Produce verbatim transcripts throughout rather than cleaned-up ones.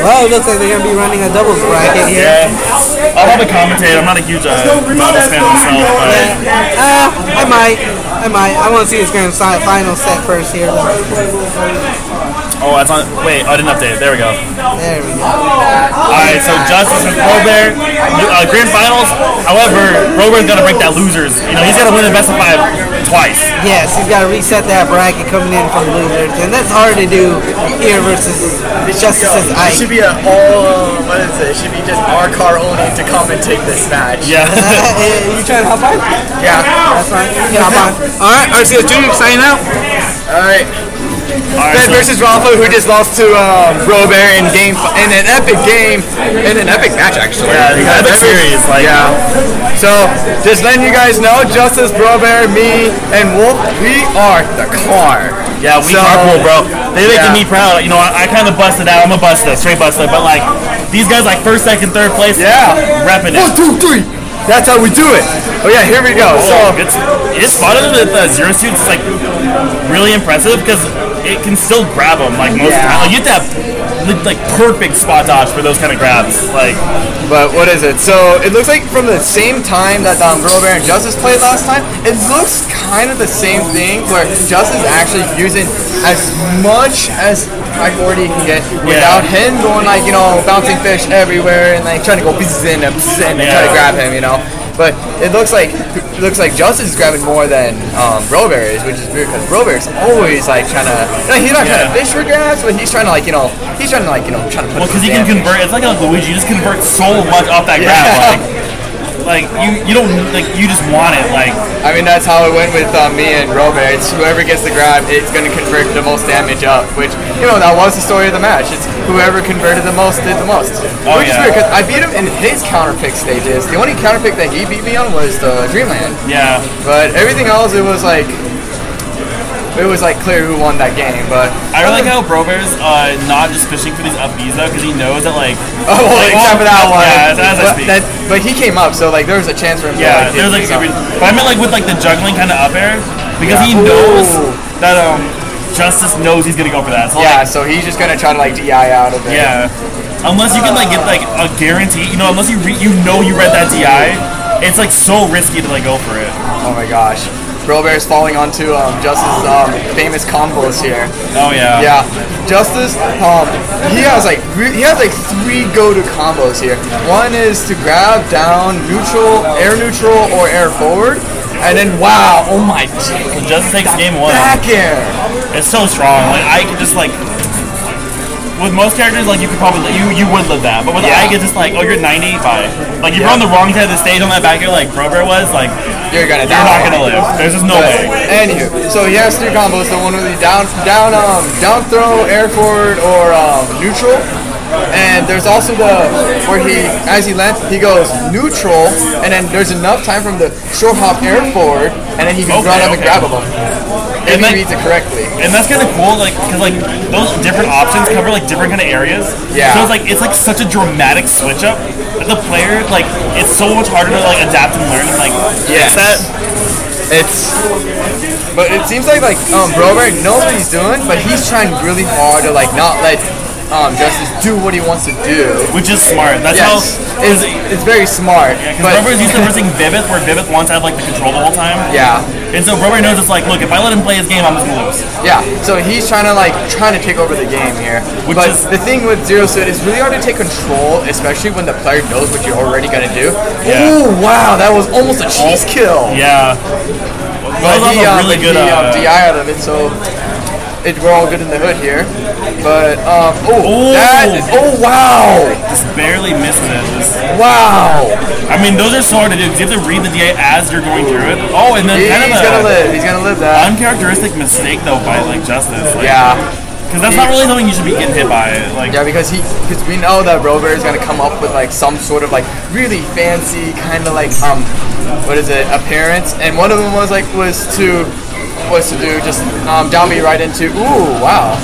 Well, it looks like they're going to be running a doubles bracket here. Yeah. I'll probably commentate. I'm not a huge uh, doubles fan myself, but... Yeah. Uh, I might. I might. I want to see this grand final set first here, though. Oh, that's on. Wait, I didn't update it. There we go. There we go. Alright, so Justice and Robert, uh, grand finals. However, Robert's got to break that losers. You know, he's got to win the best of five twice. Yes, he's got to reset that bracket coming in from losers, and that's hard to do here versus Justice's Ike. It should be a all, what is it? It should be just our car only to commentate this match. Yeah. Uh, you trying to hop on? Yeah. That's fine. You can hop on. Alright, R C S two, signing out. Alright. Alright, Ben so versus Rafa, who just lost to um, Robert in game in an epic game, in an epic match actually. Yeah, it's an epic series. Like, yeah. So just letting you guys know, Justice, Robert, me, and Wolf, we are the car. yeah, we So- carpool, bro. They making Yeah. me proud. You know, I, I kind of busted out. I'm a buster, straight buster. But like, these guys like first, second, third place. Yeah. repping it. One, two, three. That's how we do it. Oh yeah, here we go. So So it's it's spotted with the zero suits. It's like really impressive because it can still grab them like most of the Yeah. time. Like, you have to have li- like perfect spot dodge for those kind of grabs. Like But what is it? So it looks like from the same time that um, Robert and Justice played last time, it looks kind of the same thing where Justice actually using as much as priority he can get without him going like, you know, bouncing fish everywhere and like trying to go pieces in and pieces in and try to Yeah. grab him, you know. But it looks like it looks like Justice is grabbing more than um, Robert is, which is weird because Robert's always like trying to, you know, he's not trying to Yeah. fish for grabs, but he's trying to like, you know, he's trying to like, you know, trying to put well, because some he can damage. convert. It's like a Luigi. You just convert so much off that grab. Yeah. Like like you you don't like you just want it. Like I mean, that's how it went with uh, me and Robert. It's whoever gets the grab, it's going to convert the most damage up, which, you know, that was the story of the match. It's whoever converted the most did the most. Oh, which yeah. is weird, because I beat him in his counterpick stages. The only counterpick that he beat me on was the Dreamland. yeah. But everything else, it was like, it was like clear who won that game. But I really like how Brober's uh, not just fishing for these up Bs though, because he knows that like Oh, well, like, except for that one. Yeah, as I but, speak. that, but he came up, so like there was a chance for him. Yeah, to, there's like, so. but I meant like with like the juggling kind of up air because he Yeah. knows Ooh. that um Justice knows he's gonna go for that. So Yeah, like, so he's just gonna try to like D I out of it. yeah, unless you can like get like a guarantee, you know, unless you re- you know you read that D I, it's like so risky to like go for it. Oh my gosh. Robert's falling onto um, Justice's um, famous combos here. Oh yeah. Yeah, Justice, um, he has like re- he has like three go-to combos here. One is to grab down neutral, air neutral, or air forward, and then wow, oh my god, Justice takes game one. back air. It's so strong. Like I could just like. With most characters, like you could probably you you would live that, but with Yeah. Ike, it's just like, oh, you're ninety, bye. Like if you're Yeah. on the wrong side of the stage on that back air, like Brober was, like You're gonna you're die. not gonna live. There's just no But, way. anywho, so he has three combos. The one with the down, down, um, down throw, air forward, or um, neutral. And there's also the where he, as he lands, he goes neutral, and then there's enough time for him to short hop air forward, and then he can Okay, run up and okay. grab him. If And he like- reads it correctly. And that's kind of cool, like, cause like those different options cover like different kind of areas. Yeah. So it's like it's like such a dramatic switch up. That the player, like, it's so much harder to like adapt and learn and like Yes. fix that. It's, but it seems like like um, Robert knows what he's doing, but he's trying really hard to like not let um, Justice do what he wants to do. Which is smart. That's Yes, how. it's, it's very smart. Because but Brober's used to versing Vivith, where Vivith wants to have like the control the whole time. yeah. And so Brober knows it's like, look, if I let him play his game, I'm just gonna lose. Yeah, so he's trying to like trying to take over the game here. Which but is- the thing with Zero Suit is really hard to take control, especially when the player knows what you're already gonna do. Yeah. Ooh, wow, that was almost a cheese kill. Yeah. But That was he, a um, really but good. he, um, Uh, D I out of it, so it, we're all good in the hood here. But um, oh, Ooh. that, oh wow, just barely missed it. Just, wow. I mean, those are so hard to do. 'Cause you have to read the D A as you're going through it. Oh, and then He- kind of he's a gonna live. He's gonna live that. uncharacteristic mistake though by like Justice. Like, Yeah. Because that's not really something you should be getting hit by. Like, Yeah, because he, because we know that Robert is gonna come up with like some sort of like really fancy kind of like um, what is it, appearance, and one of them was like was to, was to do just um down me right into. Ooh, wow.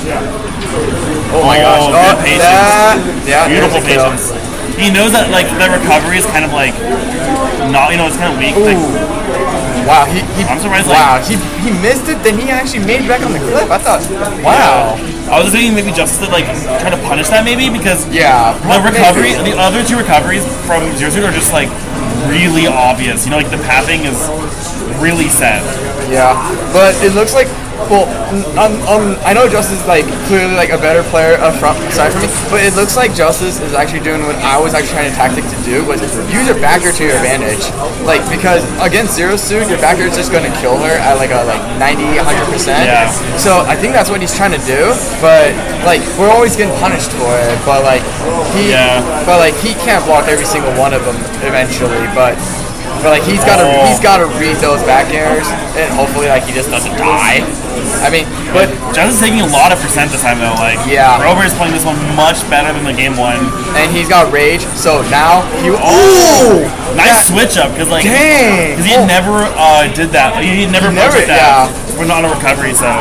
Oh my Oh, gosh. good Oh, patience. that, yeah, there's beautiful a kill. patience. He knows that like the recovery is kind of like not, you know, it's kind of weak. Like, Wow, he, he I'm surprised, Wow, like- he he missed it. Then he actually made it back on the cliff. I thought, wow. I was thinking maybe Justice to like try to punish that maybe because Yeah. the recovery, the other two recoveries from Zero Suit are just like really obvious. You know, like the pathing is really set. Yeah, but it looks like, well, um, um, I know Justice is like clearly like a better player up front aside from me, but it looks like Justice is actually doing what I was actually trying to tactic to do, was use your backer to your advantage. Like, because against Zero Suit, your backer is just going to kill her at like a like ninety, one hundred percent. Yeah. So I think that's what he's trying to do, but like we're always getting punished for it. But like he, Yeah. but like he can't block every single one of them eventually. But but like he's got to Oh. he's got to read those back airs, and hopefully like he just doesn't die. I mean, but Justice is taking a lot of percent this time though. Like, Yeah. Rover is playing this one much better than the game one. and he's got rage, so now he. Oh, Nice switch up because like, dang! because he Oh. never uh, did that. Like, he never Never- punched that. We're not on a recovery, so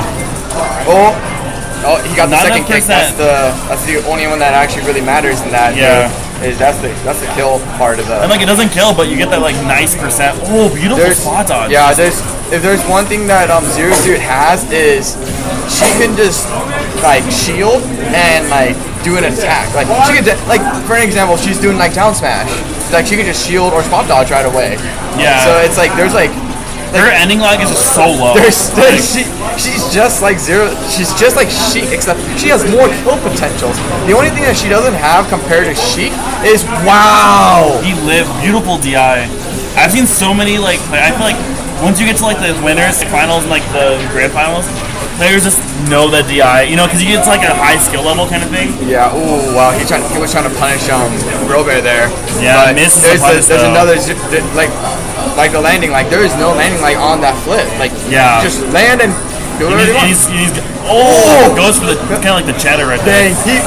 Oh, oh, he got the Not second enough kick. That's percent. the that's the only one that actually really matters in that. Yeah. Is that's the that's the kill part of the. and like it doesn't kill, but you get that like nice percent. Oh, beautiful There's spot dodge. yeah. There's if there's one thing that um Zero Suit has is she can just like shield and like do an attack. Like she could de- like for an example, she's doing like down smash. Like she can just shield or spot dodge right away. Yeah. So it's like there's like. Her ending lag is just so low. There's, Like, there's she, she's just like Zero. She's just like Sheik, except she has more kill potentials. The only thing that she doesn't have compared to Sheik is wow. he lived beautiful D I. I've seen so many like, like I feel like once you get to like the winners, the finals, and like the grand finals, players just know that D I. You know, because you get to like a high skill level kind of thing. Yeah. Ooh. Wow. He trying. He was trying to punish um Robert there. Yeah, But misses the there's punish, there's though. another z- th- like like the landing. Like there is no landing like on that flip. Like Yeah. just land and do And whatever he's, you want. he's, he's, oh, goes for the kind of like the cheddar right there. Dang. He.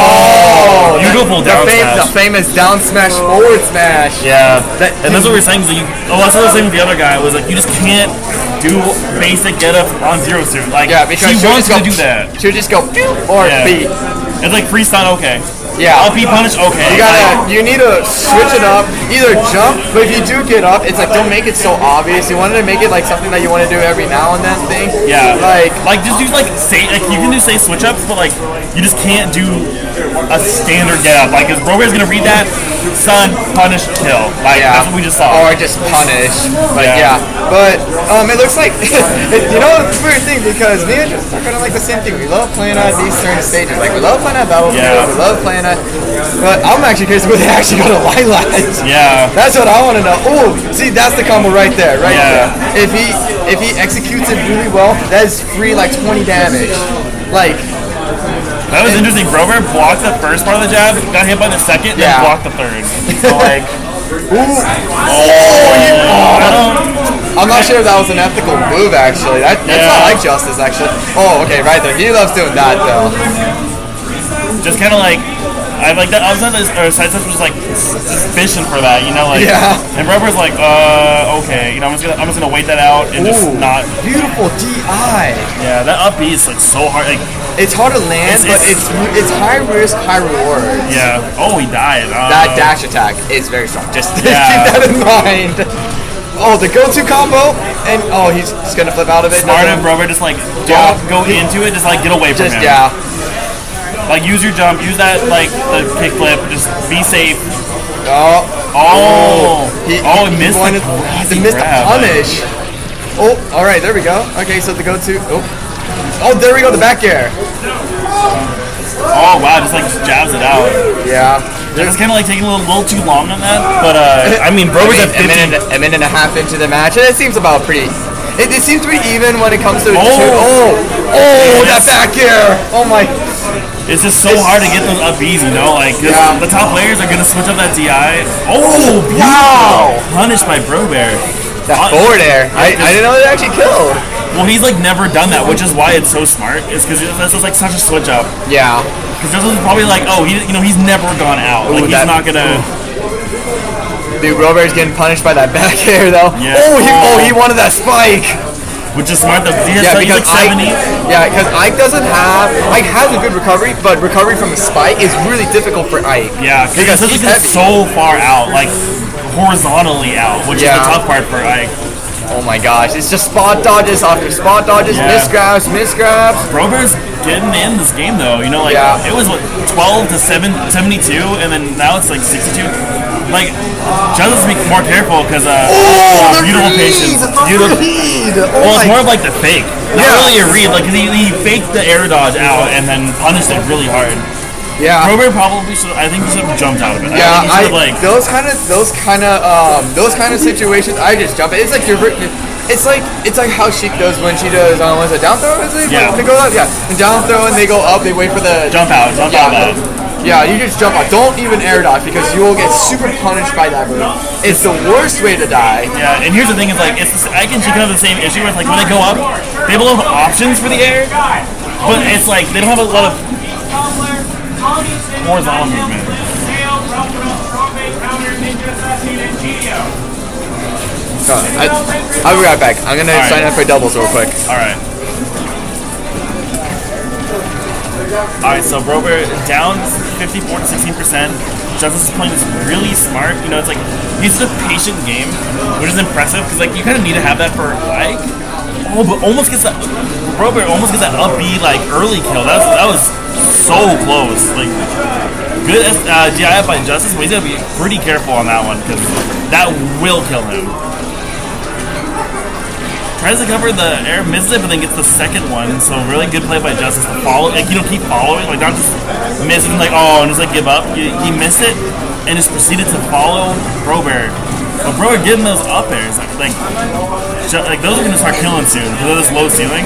Oh, beautiful the, down the, fam- smash. the famous down smash forward smash. Yeah, That- and that's what we we're saying. Is that you, oh, that's what I was saying with the other guy. Was like you just can't do basic get up on Zero Suit. Like Yeah, because she she'll wants just go, to do that. She'll just go pew or Yeah. B. It's like freestyle. Okay. Yeah. Up B punish. Okay. You gotta, you need to switch it up. Either jump, but if you do get up, it's like don't make it so obvious. You wanted to make it like something that you want to do every now and then thing. Yeah. Like, like just do like say like you can do say switch ups, but like you just can't do a standard get up. Like, because Rover's gonna read that, son, punish, kill. Like yeah. that's what we just saw. Or just punish. Like, Yeah. yeah. But um, it looks like you know it's a weird thing because me and Justin are kind of like the same thing. We love playing at these certain stages. Like we love playing at Battlefield. Yeah. We love playing at. But I'm actually curious where they actually go to Lilac. Yeah. That's what I want to know. Oh, see, that's the combo right there, right Yeah. there. If he if he executes it really well, that is free like twenty damage. Like, That was interesting. Rover blocked the first part of the jab, got hit by the second, then Yeah. blocked the third. So like, oh, I'm not sure if that was an ethical move actually. That, that's not Yeah. like Justice actually. Oh, okay, right there. He loves doing that though. just kind of like, I like that. I was on this, or Sidestep was like suspicion for that, you know, like. Yeah. And Rover's like, uh, okay, you know, I'm just gonna, I'm just gonna wait that out and just Ooh, not. beautiful D I. Yeah, that up B is like so hard. Like, It's hard to land, It's- but it's- it's it's high risk, high reward. yeah. Oh, he died. Uh, That dash attack is very strong. Just Yeah. keep that in mind. Oh, the go-to combo, and oh, he's just gonna flip out of it. Smart Doesn't- of Rover, just like don't Yeah. go into it. Just like get away from Just him. yeah. Like use your jump, use that like the kick flip. Just be safe. Oh, Oh, he, oh, he, he missed wanted, the he crazy missed the grab. punish. Oh, all right, there we go. Okay, so the go-to. Oh, oh, there we go. The back air. Oh wow, just like jabs it out. Yeah. It's kind of like taking a little, little too long on that, but uh, I mean, Rover's I at mean, a fifty. minute, a minute and a half into the match, and it seems about pretty. It, it seems to be even when it comes to. Oh. to- oh, oh, that Yes. back air. Oh my. It's just so hard to get those up Bs, you know, like 'cause Yeah. the top players are gonna switch up that D I. Oh, beautiful! Wow. Punished by Brobear. That Uh, forward air. I, yeah, 'cause- I didn't know it actually killed. Well, he's like never done that, which is why it's so smart. Is because this is like such a switch up. Yeah. Because this is probably like, oh, he, you know, he's never gone out. Like Ooh, he's that- not gonna. Dude, Robert's getting punished by that back air though. Yeah. Oh, he oh he wanted that spike. Which is smart. The he has Yeah, like, he's because like seventy. Ike, yeah, because Ike doesn't have Ike has a good recovery, but recovery from a spike is really difficult for Ike. Yeah, because because he's he's heavy. so far out, like horizontally out, which Yeah. is the tough part for Ike. Oh my gosh, it's just spot dodges after spot dodges, Yeah. misgrabs, misgrabs. Rover's getting in this game though. You know, like Yeah. it was what twelve to seven, seventy-two, and then now it's like sixty-two. Like Justice be more careful because uh, Oh, the beautiful read! patience. The Beautiful. read! Oh Well, it's my- more of like the fake, not Yeah. really a read. Like 'cause he, he faked the air dodge out and then punished it really hard. Yeah. Robert probably should. I think he should have jumped out of it. Yeah, I think he I, should have like. those kind of those kind of um those kind of situations. I just jump. It's like you're. It's like it's like how Sheik does when she does um what's it down throw? Is it? Yeah. When they go up, yeah. And down throw and they go up. They wait for the Jump out, jump yeah, out of that. Yeah, you just jump out. Don't even air dodge because you will get super punished by that move. It's the worst way to die. Yeah, and here's the thing: is like it's the, I can she can have the same issue with like when they go up, they have a lot of options for the air, but it's like they don't have a lot of horizontal movement. So, I, I'll be right back. I'm gonna All right. sign up for doubles real quick. All right. All right, so Robert down fifty-four to sixteen percent. Justice is playing this really smart. You know, it's like he's a patient game, which is impressive because like you kind of need to have that for like. Oh, but almost gets that. Robert almost gets that up B like early kill. That was that was so close. Like good uh, D I F by Justice, but he's gotta be pretty careful on that one because that will kill him. Tries to cover the air, misses it, but then gets the second one. So really good play by Justice to follow, like you know, keep following, like not just miss and like oh, and just like give up. He, he missed it and just proceeded to follow Robert. But Robert getting those up airs, like like, ju- like those are gonna start killing soon because of this low ceiling.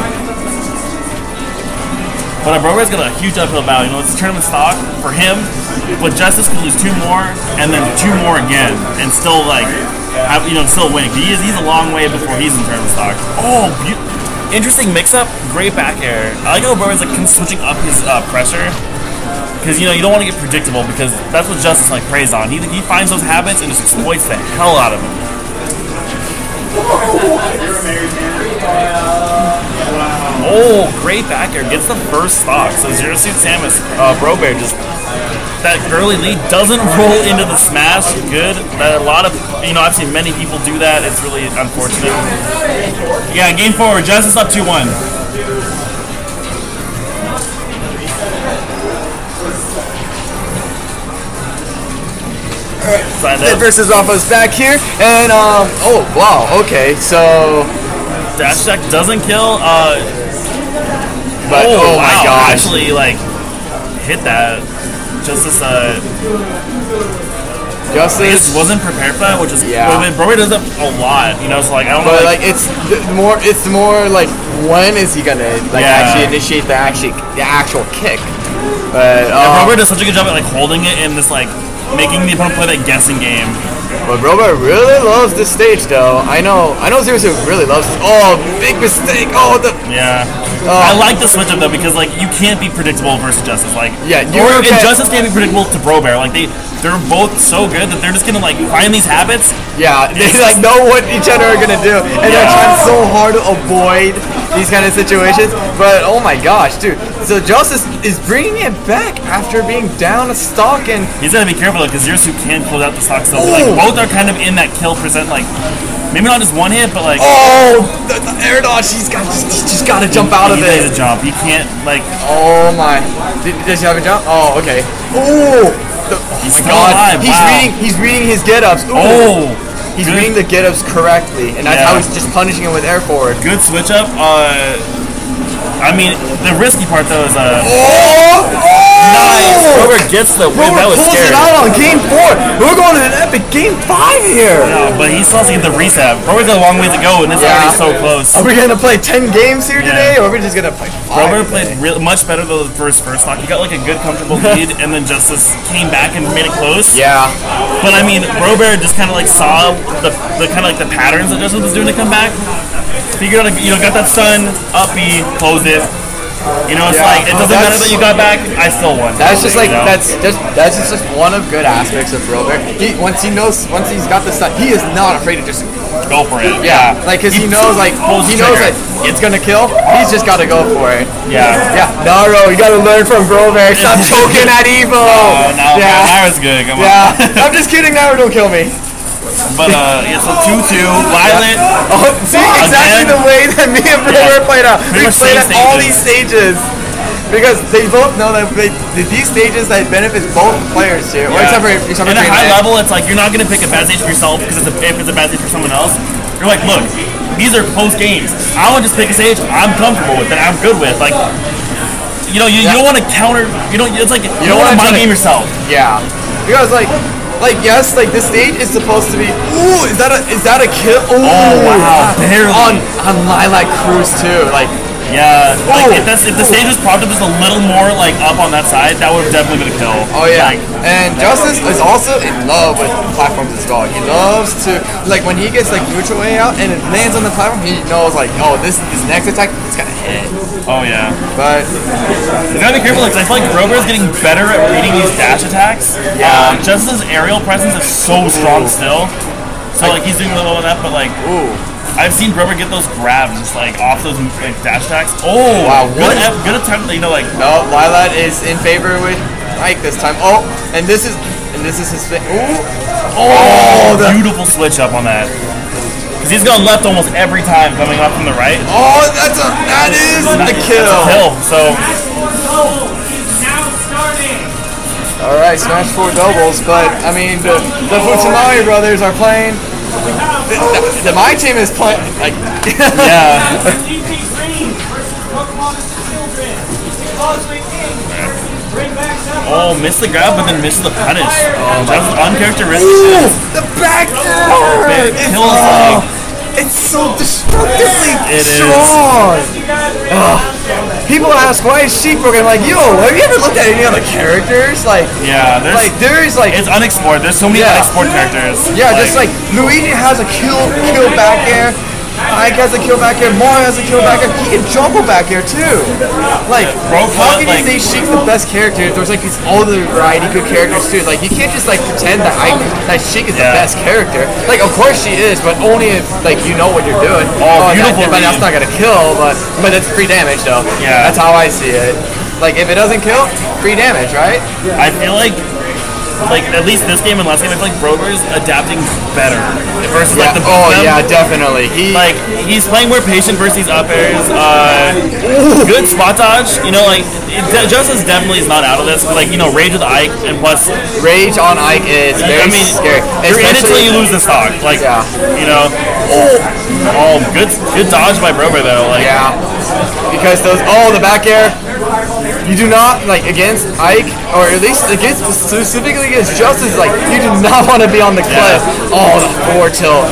But uh, Robert's got a huge uphill battle. You know, it's tournament stock for him, but Justice could lose two more and then two more again, and still like. Have, you know, still win. He is, he's a long way before he's in tournament stock. Oh, be- interesting mix-up. Great back air. I like how Robert's like switching up his uh, pressure because you know you don't want to get predictable because that's what Justice like preys on. He he finds those habits and just exploits the hell out of them. Oh, great back air. Gets the first stock. So Zero Suit Samus, uh, Robert just. That early lead doesn't roll into the smash. Good. That a lot of you know I've seen many people do that. It's really unfortunate. Yeah, game four. Justice up two one. Signed Dead up. versus Rafa's back here, and um oh wow okay so Dash attack doesn't kill. Uh, but oh, my wow, gosh actually like hit that. Justice uh. Justice wasn't prepared for that, which is Yeah. well, Rory does it a lot, you know. So like I don't know, but like, like it's th- more it's more like when is he gonna like Yeah. actually initiate the actually the actual kick but yeah, uh, Robert does such a good job at like holding it in this like making the opponent play that guessing game. but Robert really loves this stage though. I know I know Zero Suit really loves this. Oh, big mistake. Oh the Yeah, Oh. I like the switch up though because like you can't be predictable versus Justice. Like Yeah, you or were and okay. Justice can't be predictable to Robert. Like they they're both so good that they're just gonna like find these habits. Yeah, they like know what each other are gonna do, and they're trying so hard to avoid these kind of situations. But oh my gosh, dude! So Justice is bringing it back after being down a stock, and He's gotta be careful though because Zero Suit can close out the stock. So Oh. like both are kind of in that kill percent. Like maybe not just one hit, but like oh, the, the air dodge. He's got just, he's just got to jump out of he needs it. a jump. He can't like Oh my! Did, does he have a jump? Oh, okay. Oh, the, oh He's my still God! alive, He's wow. reading. He's reading his get-ups. Ooh. oh He's good. reading the get-ups correctly, and that's Yeah. how he's just punishing him with air forward. good switch up. Uh, I mean the risky part though is uh. Oh! Nice! Robert gets the win. Robert That was pulls scary. it out on game four. We're going to an epic game five here. Yeah, but he still has to get the reset. Robert's got a long way to go, and it's Yeah. already so close. Are we gonna play ten games here Yeah. today, or are we just gonna play five? Robert today? played real, much better though the first first stock. He got like a good comfortable lead, and then Justice came back and made it close. Yeah. But I mean, Robert just kind of like saw the, the kind of like the patterns that Justice was doing to come back. Figured out, you know, got that stun, up B, close it. You know, it's Yeah. like it doesn't That's- matter that you got back. I still won. That's just like You know? that's just that's just one of good aspects of Robert. He once he knows once he's got the stuff, he is not afraid to just go for it. yeah, like because he knows like pulls he the knows trigger. that it's gonna kill. He's just got to go for it. Yeah. Yeah, Naro, you gotta learn from Robert. Stop choking at Evo. Oh, no, yeah, that was good. Come on. yeah. I'm just kidding. Naro, don't kill me. But uh, yeah, so two two, Violet. Oh, see exactly Again. the way that me and Robert played out. Pretty We much played same at all stages. these stages. because they both know that they, these stages that benefits both players here. Or Yeah. except for except for At a J high Mac. level, it's like you're not gonna pick a bad stage for yourself because it's a, if it's a bad stage for someone else. You're like, look, these are close games. I want to just pick a stage I'm comfortable with, that I'm good with. Like, you know, you, you Yeah. don't want to counter. You don't. It's like you, You don't don't want to wanna mind try to- game yourself. Yeah, because like, like yes, like this stage is supposed to be. Ooh, is that a is that a kill? Ooh, Oh, wow, barely. on on Lilac Cruise too. Like, Yeah, like Oh. if, that's, if the stage was propped up just a little more like up on that side, that would have definitely been a kill. oh yeah, Like, and Justice is also in love with platforms as well. He loves to like when he gets like neutral way out and it lands on the platform. He knows like, oh, this this next attack it's gonna hit. oh yeah. But You gotta be careful because I feel like Grover is getting better at reading these dash attacks. Yeah. Um, just his aerial presence is so strong still. So like he's doing a little of that, but like ooh. I've seen Grover get those grabs like off those like dash attacks. Oh Wow, good what? eff- good attempt. You know like No, Lilat is in favor with Ike this time. Oh, and this is and this is his thing. Ooh. Oh, the, beautiful switch up on that. Because he's going left almost every time coming up from the right. oh, that's a that is a kill. Kill. So All right, Smash Four doubles, but I mean the the Futsunari brothers are playing. The, the, the my team is playing like yeah. Oh, missed the grab, but then misses the punish. Oh, that's uncharacteristic. Ooh, the back air. It It's, kills oh, like it's so destructively It is. strong. Ugh. People ask why is Sheep broken? I'm like, yo, have you ever looked at any other characters? Like, yeah. There's like there is like it's unexplored. There's so many Yeah. unexplored characters. yeah, just like Luigi has a kill kill back air. Ike has a kill back air. Mario has a kill back air. He can jumble back air too. Like, Bro, how can like- you say Sheik's the best character if there's like these other variety good characters too? Like, you can't just like pretend that Ike, that Sheik is Yeah. the best character. Like, of course she is, but only if like you know what you're doing. Oh, that- beautiful but that's read. not gonna kill. But but it's free damage though. Yeah. That's how I see it. Like, if it doesn't kill, free damage, right? I feel like, like at least this game and last game, I feel like Brover's adapting better versus like the both oh of them. yeah, definitely. He Like he's playing more patient versus these up airs. Uh, good spot dodge. You know, like it, de- Justice definitely is not out of this. But like you know, rage with Ike and plus, rage on Ike is very I mean, scary. you're in it till Especially- you lose the stock. Like Yeah. you know, oh, good good dodge by Brover though. Like Yeah, because those oh the back air, you do not like against Ike or at least against specifically against Justice. Like you do not want to be on the cliff. Oh the four tilt.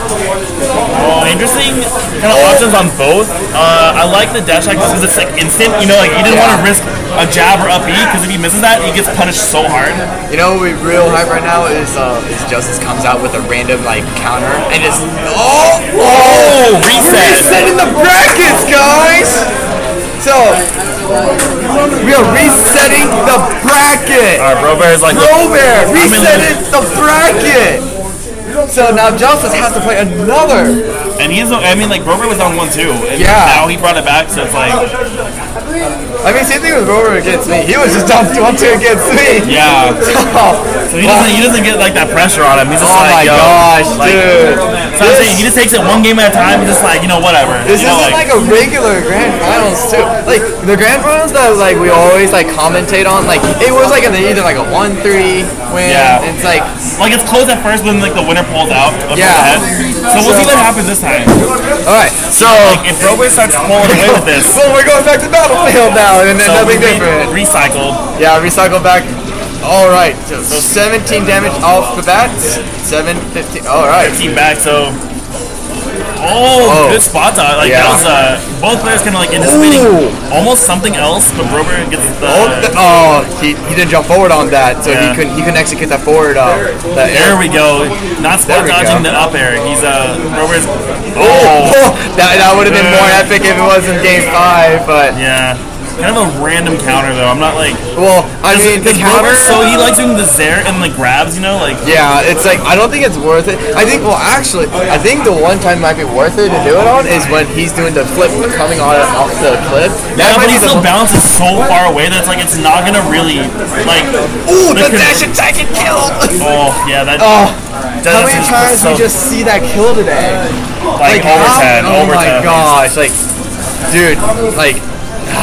oh, interesting kind of options on both. Uh, I like the dash attack because it's like instant. You know, like you didn't want to risk a jab or up B because if he misses that, he gets punished so hard. You know what we real hype right now is uh is Justice comes out with a random like counter and just oh Oh, reset. resetting the brackets, guys. So we are resetting the bracket. Alright, Brover is like Bro Bear I'm in resetting the bracket. So now Justice has to play another. and he's I mean like Brover was on one too. And Yeah. now he brought it back, so it's like I mean, same thing with Rover against me. He was just down one two against me. yeah. Oh, So he doesn't he doesn't get like that pressure on him. He's just oh my like yo, gosh, like, dude. So I'm saying he just takes it one game at a time. He's just like you know whatever. This you know, isn't like, a regular grand finals too. Like the grand finals that like we always like commentate on, like it was like an, either like a one three win. Yeah. It's like like it's close at first, but then like the winner pulls out. Of Yeah. the head. So we'll So- see what happens this time. all right. So If Brover starts pulling away with this, well, we're going back to Battlefield now, and then so nothing we re- different. recycled. Yeah, recycle back. All right. So seventeen damage off the bat. seven, fifteen. All right. Team back, so. Oh, Oh. good spot dodge. Like Yeah. that was uh, both players kind of like anticipating Ooh. almost something else, but Brover gets the. Oh, th- oh, he, he didn't jump forward on that, so Yeah. he couldn't he couldn't execute that forward. Uh, that There we go. Not There spot we dodging go. the up air. He's uh, Brover's. Oh, Oh, that that would have been more epic if it was in game five, but yeah. Kind of a random counter though. I'm not like. well, I mean the Because counter. Brover, so he likes doing the Zaire and like grabs, you know, like. Yeah, it's like I don't think it's worth it. I think well, actually, I think the one time might be worth it to do it on is when he's doing the flip coming on off the cliff. Yeah, That but might he be the still one- bounces so far away that it's like it's not gonna really like. Ooh, the con- dash attack and kill. Oh yeah, that. Oh, that how many is times so, we just see that kill today? like, over how- ten, oh over my ten. gosh, like, dude, like,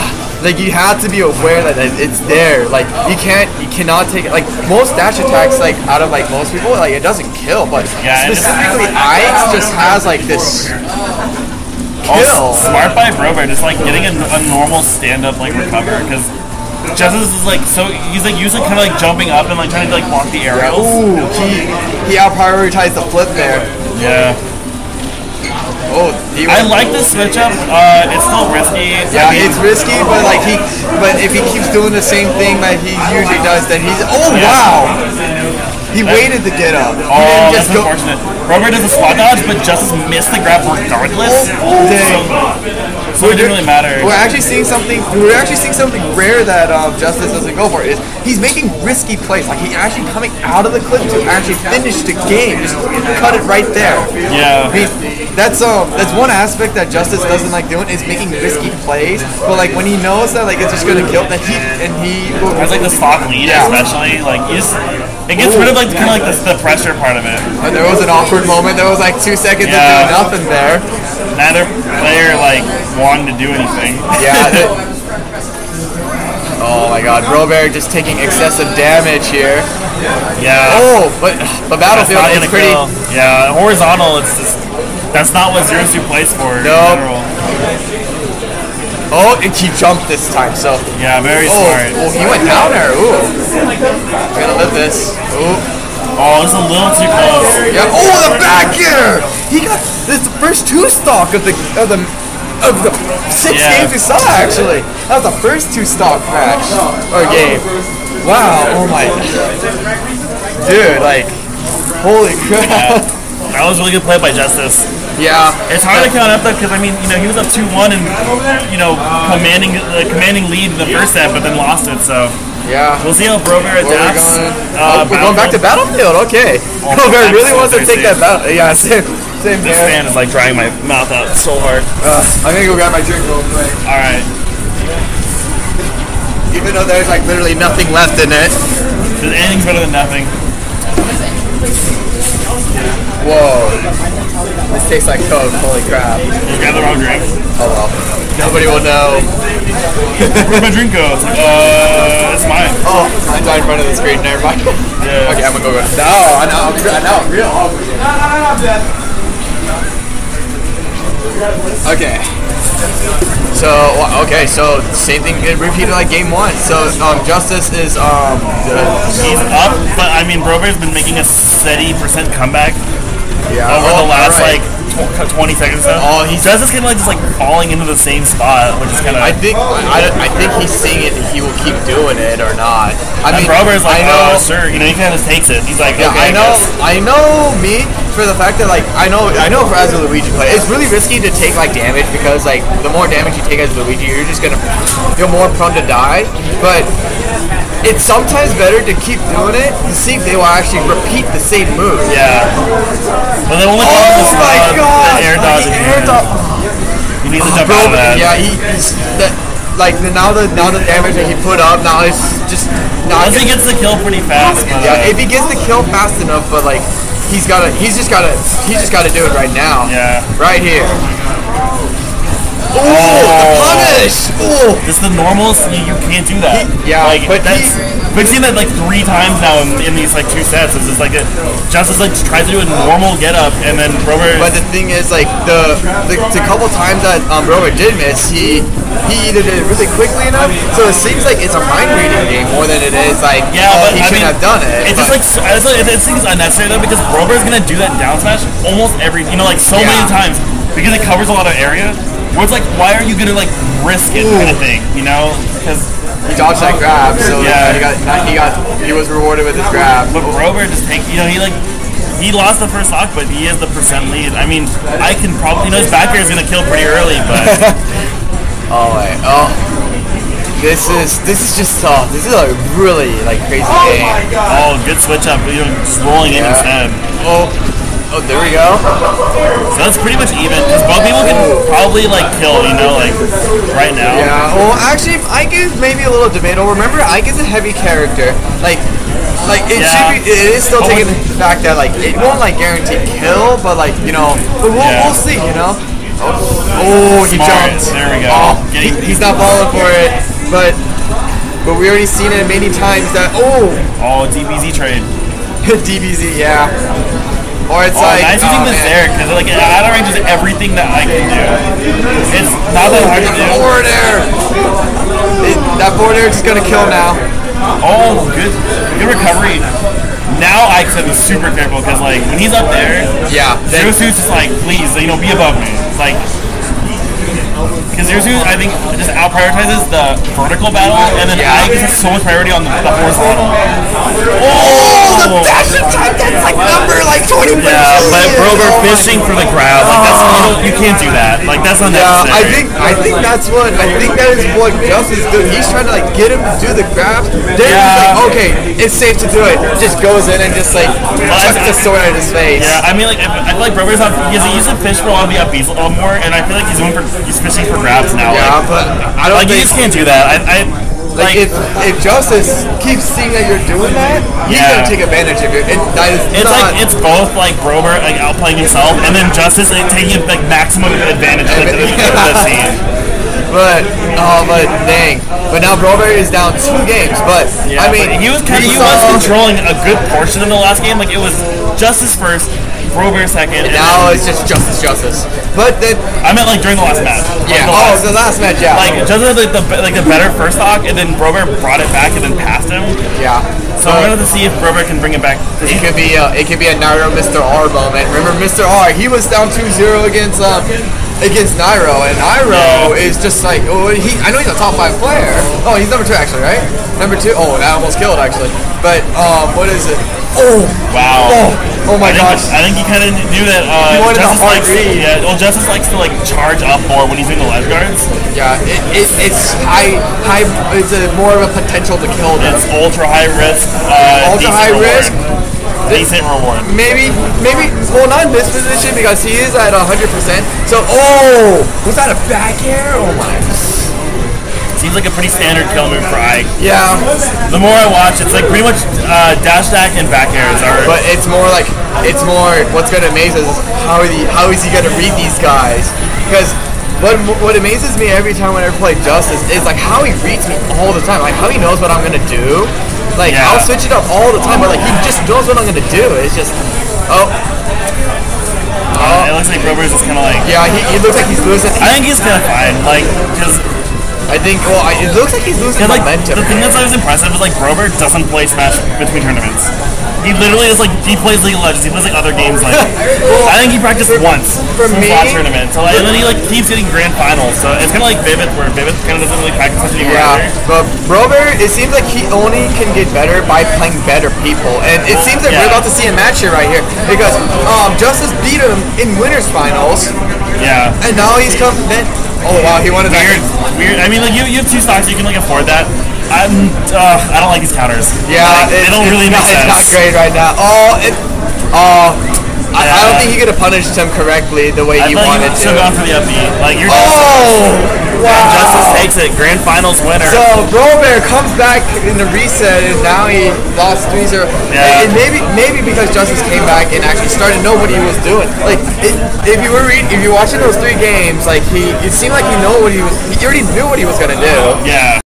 like you have to be aware that it- it's there. Like you can't, you cannot take it. Like most dash attacks, like out of like most people, like it doesn't kill, but Yeah, it just- specifically Ike's just has like this kill. Oh, smart by Brober, just like getting a, a normal stand-up like recover, because Justice is like so he's like usually kind of like jumping up and like trying to like block the aerials. Ooh, he he out prioritized the flip there. Yeah. Oh, he I like the switch up. Uh, it's still risky. Yeah, I mean, it's risky, but like he, but if he keeps doing the same thing that he usually does, then he's. Oh wow! He waited to get up. He Oh, didn't that's just go. unfortunate. Brober does a spot dodge, but Justice missed the grab regardless. Oh, dang. So, so it didn't really matter. We're actually seeing something. We're actually seeing something rare that um, Justice doesn't go for. Is he's making risky plays. Like he actually coming out of the clip to actually finish the game. Just cut it right there. Yeah. I mean, that's um that's one aspect that Justice doesn't like doing is making risky plays. But like when he knows that like it's just gonna kill, that he and he Has like the stock lead, Yeah. especially like you just it gets rid of like kind of like the, the pressure part of it. And there was an awkward moment. There was like two seconds Yeah. of doing nothing there. Neither player like wanting to do anything. Yeah. that- oh my God, Brober just taking excessive damage here. Yeah. Oh, but but That's Battlefield not is gonna pretty. kill. Yeah, horizontal. It's just that's not what Zero Suit plays for in Nope. general. Oh, and he jumped this time. So Yeah, very oh, smart. oh, he went down there. Ooh, we're gonna live this. Ooh, Oh, it's a little too close. yeah. Oh, the back here. He got this is the first two stock of the of the of the six Yeah. games we saw. Actually, that was the first two stock match or game. Wow. Oh my. Dude, like, holy crap. Yeah. That was really good play by Justice. Yeah. It's hard to count up though, because I mean, you know, he was up two one and you know, commanding uh, commanding lead in the first set, but then lost it. So Yeah. we'll see how Brober Where we're adapts. going? Uh, oh, we're going back to Battlefield. Okay. Oh, Brober I'm really so wants to take thirsty. that battle. Yeah, same, same This here. fan is like drying my mouth out so hard. Uh, I'm gonna go grab my drink real quick. All right, Even though there's like literally nothing left in it. anything's better than nothing. Whoa. This tastes like Coke. Holy crap. You grab the wrong drink. Oh well. Nobody will know. Where'd my drink go? It's like, uh, it's mine. Oh, mine's right in front of the screen. Never mind. Yeah. Okay, I'm gonna go. Go. No, I know. I know. I'm real. Okay. So okay, so same thing it repeated like game one. So um, Justice is um the, He's up, but I mean, Brober's been making a steady percent comeback yeah over oh, the last alright. like tw- twenty seconds. Or so. Oh, he's- Justice kind of like just like falling into the same spot, which is kind of. I think I, I think he's seeing it. He will keep doing it or not. I And mean, Brober's like, I know. oh, sure, you know, he kind of just takes it. He's like, Yeah, okay, I know. guess. I know me for the fact that like I know. I know for as a Luigi player, it's really risky to take like damage because like the more damage you take as Luigi, you're just gonna feel more prone to die. But it's sometimes better to keep doing it to see if they will actually repeat the same move. Yeah. But the only problem Oh is my uh, god! the air dodge. The at the air end. dodge. He needs to jump Bro, out of that. yeah, he, he's that, like the, now the now the damage that he put up now it's just not. Once he gets the kill pretty fast. But, Yeah, uh, if he gets the kill fast enough, but like he's gotta, he's just gotta, he's just gotta do it right now. Yeah. Right here. Ooh, the punish! Ooh. Just the normals, you, you can't do that. He- yeah, like, but that's, he- we've seen that like three times now in, in these like two sets. It's just like it, Justice like tries to do a normal get up, and then Brober. But the thing is, like the the, the couple times that um, Brober did miss, he he either did it really quickly enough, so it seems like it's a mind reading game more than it is like Yeah, oh, but he I shouldn't mean, have done it. It's just but- like so- it's like it, it seems unnecessary though because Brober's gonna do that down smash almost every you know like so many Yeah. times because it covers a lot of area. Where it's like, why are you gonna like risk it kind of thing, you know? Because he dodged that grab, so Yeah. he got he got he was rewarded with his grab. but Brober just take you know he like. He lost the first stock, but he has the percent lead. I mean, I can probably, you know, his back air is gonna kill pretty early, but Oh wait, oh, this is this is just tough. This is a really like crazy game. oh, good switch up, you know, just rolling in Yeah. instead. Oh, oh, there we go. So that's pretty much even, because both people can probably like kill, you know, like right now. Yeah. Well, actually, Ike is maybe a little debatable. Remember, Ike is a heavy character. Like, like it Yeah. should be. It is still But taking when- the fact that like it won't like guarantee kill, but like you know, but we'll, Yeah. we'll see. You know. Oh, oh he Smart. jumped. There we go. Oh, he, Getting- he's not falling for it. but but we already seen it many times that oh Oh, D B Z trade. D B Z, yeah. Or it's Oh, like nice using oh, this man. there because like out of range is everything that I can do. It's not that hard to do. Forward air. It, that forward air is just gonna kill now. Oh, good, good recovery. Now Ike said was super careful because like when he's up there, Yeah. Zero Then, Suit's just like, please, you know, be above me. Like, because Zero Suit, I think, just out prioritizes the vertical battle, and then Yeah. Ike has so much priority on the, the horizontal. oh, the dash attack, that's like number like twenty. Yeah, but Brober Oh my fishing for the grab, like that's you, know, you can't do that. Like that's Yeah, unnecessary. I think I think that's what I think that is what Gus is doing. He's trying to like get him to do the grabs. Then Yeah. he's like, okay, it's safe to do it. Just goes in and just like chucks the sword at his face. Yeah, I mean, like if, I feel like Brober's not because he used to fish for a while, be up beast a little more, and I feel like he's going for he's fishing for grabs now. Yeah, like, but I don't like you think just can't do that. I, I like, like, if if Justice keeps seeing that you're doing that, he's Yeah. gonna take advantage of it. And that is it's not, like it's both like Brober like outplaying himself, and then Justice like taking like maximum advantage like, of the, of the scene. But oh, but dang. But now Brober is down two games. But Yeah, I mean, but he was kind of we he was saw- controlling a good portion of the last game. Like it was Justice first, Brober second, and Now then, it's just Justice, Justice. But then, I meant like during the last match. Like, yeah. the Oh, last- the last match, yeah. like Justice had like the like the better first stock, and then Brober brought it back and then passed him. yeah. So I'm gonna have to see if Brober can bring it back. It could be a, it could be a Nairo Mister R moment. Remember Mister R? He was down two zero against um against Nairo, and Nairo Yeah. is just like oh he. I know he's a top five player. Oh, he's number two actually, right? Number two. Oh, that almost killed actually. But um, what is it? Oh, Wow. oh, oh my I think, gosh. I think he kind of knew that. Uh, He wanted the Justice hard likes to, read. yeah. Well, Justice likes to like charge up more when he's doing the ledge guards. Yeah, it, it, it's high high. It's a more of a potential to kill them. It's ultra high risk. Uh, Ultra decent high reward. risk. Decent reward. Maybe, maybe, well, not in this position because he is at one hundred percent. So, oh, was that a back air? Oh my. Seems like a pretty standard kill move for Ike. Yeah, The more I watch, it's like pretty much uh, dash attack and back airs are. but it's more like, it's more, what's going to amaze us is how, he, how is he going to read these guys? Because what, what amazes me every time when I play Justice is like how he reads me all the time. Like how he knows what I'm going to do. Like, Yeah. I'll switch it up all the time, but like he just knows what I'm going to do. It's just, oh, uh, it looks like Brober's just kind of like. yeah, he, he looks like he's losing. I think he's kind of fine. Like, because I think, well, I, it looks like he's losing like momentum. the thing that's always impressive is like Brober doesn't play Smash between tournaments. He literally is like he plays League of Legends. He plays like other games. Like I think he practiced once for since me- last tournament. So like, and then he like keeps getting grand finals. So it's kind of like Vivid, where Vivid kind of doesn't really practice much anymore. Yeah, either. but Brober, it seems like he only can get better by playing better people, and it seems like we're Yeah. about to see a match here right here because um, Justice beat him in winners finals, Yeah. and now he's come. Then, oh wow, he wanted Weird, that. weird. I mean, like you, you have two stocks, you can like afford that. I'm, uh, I don't like these counters. Yeah, like, it's, they don't it's really not, make sense. It's not great right now. Oh, it. Oh, I, I Yeah. don't think he could have punished him correctly the way I he feel like wanted you should to. have gone for the upbeat. Like you're Oh, wow. Justice takes it, grand finals winner. So Brober comes back in the reset, and now he lost three zero. Yeah. And maybe maybe because Justice came back and actually started to know what he was doing. Like it, if you were read, if you were watching those three games, like he it seemed like he know what he was. He already knew what he was gonna do. yeah.